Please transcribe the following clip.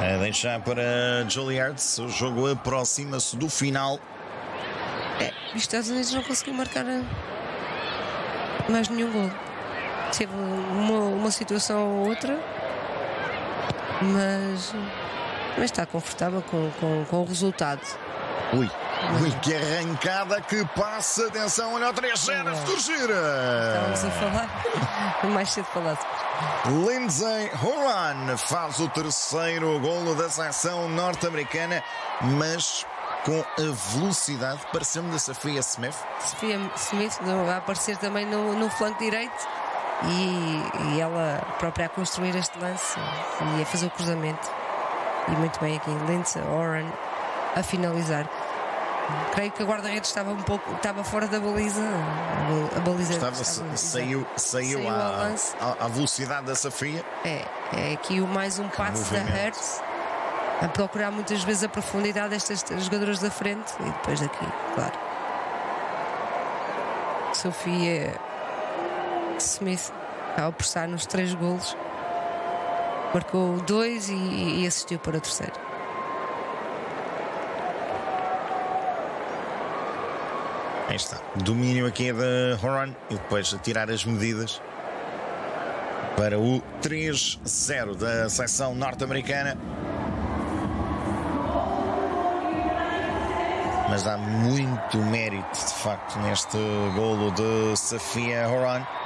A deixar para Juilliard. O jogo aproxima-se do final. Os Estados Unidos não conseguiu marcar mais nenhum gol. Teve uma situação ou outra, mas está confortável com o resultado. Ui, que arrancada que passa. Atenção, olha o 3-0 a surgir. Estávamos a falar, mais cedo falasse. Lindsey Horan faz o terceiro golo da seleção norte-americana, mas com a velocidade, pareceu-me, da Sophia Smith. Sophia Smith vai aparecer também no flanco direito e ela própria a construir este lance e a fazer o cruzamento. E muito bem aqui, Lindsey Horan a finalizar. Creio que a guarda-redes estava fora da baliza. A baliza saiu à velocidade da Sofia. É aqui mais um passe da Hertz a procurar muitas vezes a profundidade destas jogadoras da frente e depois daqui, claro. Sophia Smith a apressar nos 3 golos, marcou 2 e assistiu para o terceiro. Aí está, domínio aqui de Horan e depois a tirar as medidas para o 3-0 da seleção norte-americana. Mas há muito mérito, de facto, neste golo de Sophia Horan.